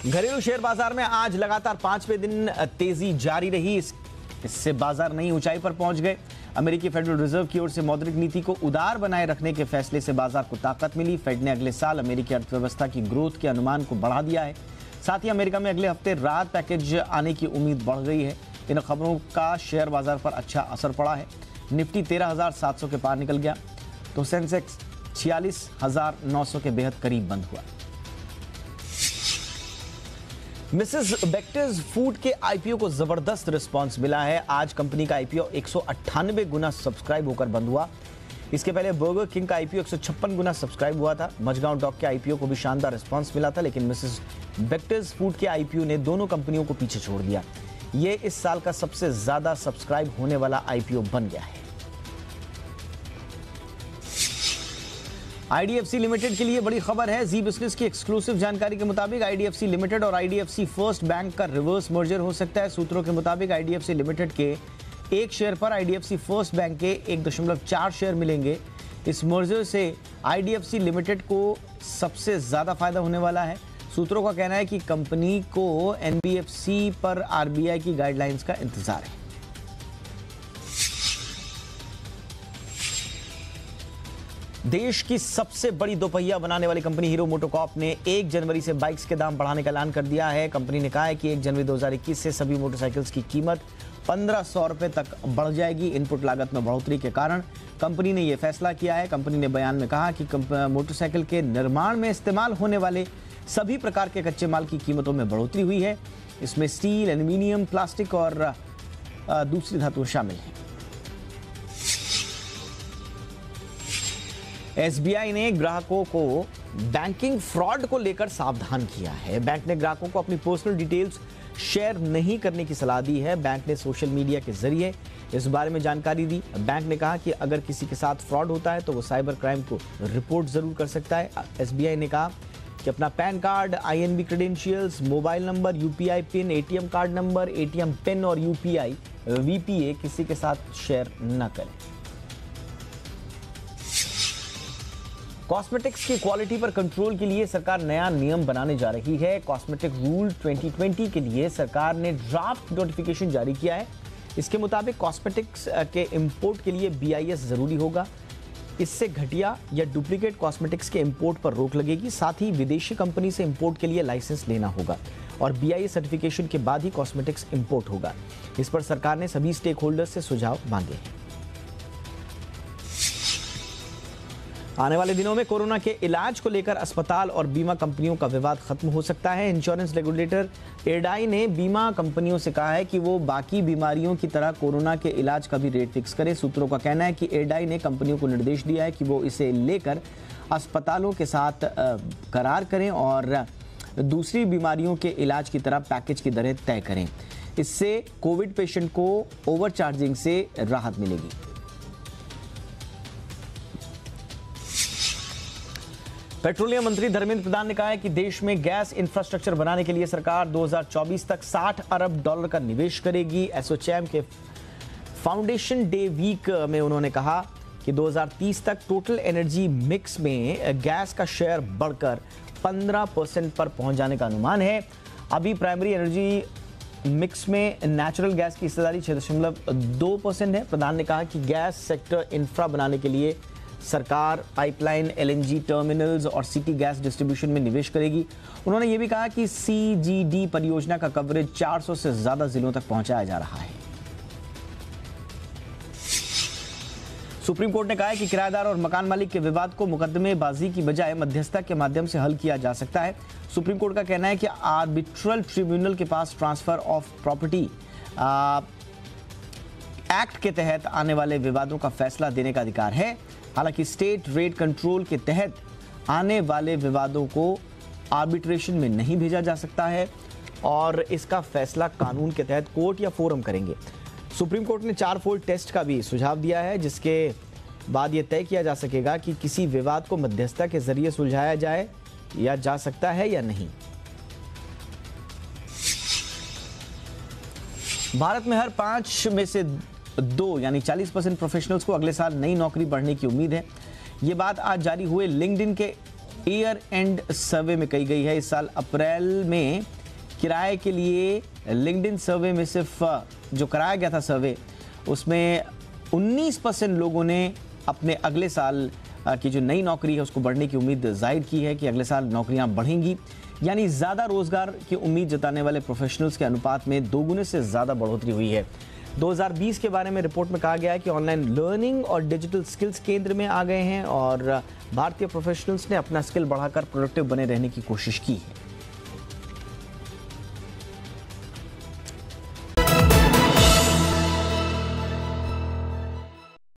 घरेलू शेयर बाजार में आज लगातार 5वें दिन तेजी जारी रही। इससे बाजार नई ऊंचाई पर पहुंच गए। अमेरिकी फेडरल रिजर्व की ओर से मौद्रिक नीति को उदार बनाए रखने के फैसले से बाजार को ताकत मिली। फेड ने अगले साल अमेरिकी अर्थव्यवस्था की ग्रोथ के अनुमान को बढ़ा दिया है। साथ ही अमेरिका में अगले हफ्ते राहत पैकेज आने की उम्मीद बढ़ गई है। इन खबरों का शेयर बाजार पर अच्छा असर पड़ा है। निफ्टी 13,700 के पार निकल गया तो सेंसेक्स 46,900 के बेहद करीब बंद हुआ। मिसेस बेक्टर्स फूड के आईपीओ को जबरदस्त रिस्पांस मिला है। आज कंपनी का आईपीओ 198 गुना सब्सक्राइब होकर बंद हुआ। इसके पहले बर्गर किंग का आईपीओ 156 गुना सब्सक्राइब हुआ था। मजगांव डॉक के आईपीओ को भी शानदार रिस्पांस मिला था, लेकिन मिसेस बेक्टर्स फूड के आईपीओ ने दोनों कंपनियों को पीछे छोड़ दिया। ये इस साल का सबसे ज्यादा सब्सक्राइब होने वाला आईपीओ बन गया है। आईडीएफसी लिमिटेड के लिए बड़ी खबर है। जी बिजनेस की एक्सक्लूसिव जानकारी के मुताबिक आईडीएफसी लिमिटेड और आईडीएफसी फर्स्ट बैंक का रिवर्स मर्जर हो सकता है। सूत्रों के मुताबिक आईडीएफसी लिमिटेड के एक शेयर पर आईडीएफसी फर्स्ट बैंक के 1.4 शेयर मिलेंगे। इस मर्जर से आईडीएफसी लिमिटेड को सबसे ज्यादा फायदा होने वाला है। सूत्रों का कहना है कि कंपनी को एनबीएफसी पर आरबीआई की गाइडलाइंस का इंतजार है। देश की सबसे बड़ी दोपहिया बनाने वाली कंपनी हीरो मोटोकॉर्प ने 1 जनवरी से बाइक्स के दाम बढ़ाने का ऐलान कर दिया है। कंपनी ने कहा है कि 1 जनवरी 2021 से सभी मोटरसाइकिल्स की कीमत 1,500 रुपए तक बढ़ जाएगी। इनपुट लागत में बढ़ोतरी के कारण कंपनी ने यह फैसला किया है। कंपनी ने बयान में कहा कि मोटरसाइकिल के निर्माण में इस्तेमाल होने वाले सभी प्रकार के कच्चे माल की कीमतों में बढ़ोतरी हुई है। इसमें स्टील, एल्यूमिनियम, प्लास्टिक और दूसरी धातुएं शामिल हैं। एसबीआई ने ग्राहकों को बैंकिंग फ्रॉड को लेकर सावधान किया है। बैंक ने ग्राहकों को अपनी पर्सनल डिटेल्स शेयर नहीं करने की सलाह दी है। बैंक ने सोशल मीडिया के जरिए इस बारे में जानकारी दी। बैंक ने कहा कि अगर किसी के साथ फ्रॉड होता है तो वो साइबर क्राइम को रिपोर्ट जरूर कर सकता है। एसबीआई ने कहा कि अपना PAN card, INB credentials, mobile number, UPI PIN, ATM card number, ATM PIN और यूपीआई वीपीए किसी के साथ शेयर न करें। कॉस्मेटिक्स की क्वालिटी पर कंट्रोल के लिए सरकार नया नियम बनाने जा रही है। कॉस्मेटिक रूल 2020 के लिए सरकार ने ड्राफ्ट नोटिफिकेशन जारी किया है। इसके मुताबिक कॉस्मेटिक्स के इंपोर्ट के लिए बीआईएस जरूरी होगा। इससे घटिया या डुप्लीकेट कॉस्मेटिक्स के इंपोर्ट पर रोक लगेगी। साथ ही विदेशी कंपनी से इंपोर्ट के लिए लाइसेंस लेना होगा और बीआईएस सर्टिफिकेशन के बाद ही कॉस्मेटिक्स इंपोर्ट होगा। इस पर सरकार ने सभी स्टेक होल्डर्स से सुझाव मांगे हैं। आने वाले दिनों में कोरोना के इलाज को लेकर अस्पताल और बीमा कंपनियों का विवाद खत्म हो सकता है। इंश्योरेंस रेगुलेटर एडाई ने बीमा कंपनियों से कहा है कि वो बाकी बीमारियों की तरह कोरोना के इलाज का भी रेट फिक्स करे। सूत्रों का कहना है कि एडाई ने कंपनियों को निर्देश दिया है कि वो इसे लेकर अस्पतालों के साथ करार करें और दूसरी बीमारियों के इलाज की तरह पैकेज की दरें तय करें। इससे कोविड पेशेंट को ओवरचार्जिंग से राहत मिलेगी। पेट्रोलियम मंत्री धर्मेंद्र प्रधान ने कहा है कि देश में गैस इंफ्रास्ट्रक्चर बनाने के लिए सरकार 2024 तक 60 अरब डॉलर का निवेश करेगी। एसोचैम के फाउंडेशन डे वीक में उन्होंने कहा कि 2030 तक टोटल एनर्जी मिक्स में गैस का शेयर बढ़कर 15% पर पहुंच जाने का अनुमान है। अभी प्राइमरी एनर्जी मिक्स में नेचुरल गैस की हिस्सेदारी 6.2% है। प्रधान ने कहा कि गैस सेक्टर इंफ्रा बनाने के लिए सरकार पाइपलाइन, एलएनजी टर्मिनल्स और सिटी गैस डिस्ट्रीब्यूशन में निवेश करेगी। उन्होंने ये भी कहा कि सीजीडी परियोजना का कवरेज 400 से ज्यादा जिलों तक पहुंचाया जा रहा है। सुप्रीम कोर्ट ने कहा है कि किराएदार और मकान मालिक के विवाद को मुकदमेबाजी की बजाय मध्यस्थता के माध्यम से हल किया जा सकता है। सुप्रीम कोर्ट का कहना है कि आर्बिट्रल ट्रिब्यूनल के पास ट्रांसफर ऑफ प्रॉपर्टी एक्ट के तहत आने वाले विवादों का फैसला देने का अधिकार है। हालांकि स्टेट रेट कंट्रोल के तहत आने वाले विवादों को आर्बिट्रेशन में नहीं भेजा जा सकता है और इसका फैसला कानून के तहत कोर्ट या फोरम करेंगे। सुप्रीम कोर्ट ने 4-फोल्ड टेस्ट का भी सुझाव दिया है, जिसके बाद यह तय किया जा सकेगा कि किसी विवाद को मध्यस्थता के जरिए सुलझाया जाए या जा सकता है या नहीं। भारत में हर 5 में से 2 यानी 40% प्रोफेशनल्स को अगले साल नई नौकरी बढ़ने की उम्मीद है। ये बात आज जारी हुए लिंक्डइन के ईयर एंड सर्वे में कही गई है। इस साल अप्रैल में किराए के लिए लिंक्डइन सर्वे में सिर्फ जो कराया गया था सर्वे, उसमें 19% लोगों ने अपने अगले साल की जो नई नौकरी है उसको बढ़ने की उम्मीद जाहिर की है कि अगले साल नौकरियां बढ़ेंगी। यानी ज़्यादा रोजगार की उम्मीद जताने वाले प्रोफेशनल्स के अनुपात में 2 गुने से ज़्यादा बढ़ोतरी हुई है। 2020 के बारे में रिपोर्ट में कहा गया है कि ऑनलाइन लर्निंग और डिजिटल स्किल्स केंद्र में आ गए हैं और भारतीय प्रोफेशनल्स ने अपना स्किल बढ़ाकर प्रोडक्टिव बने रहने की कोशिश की है।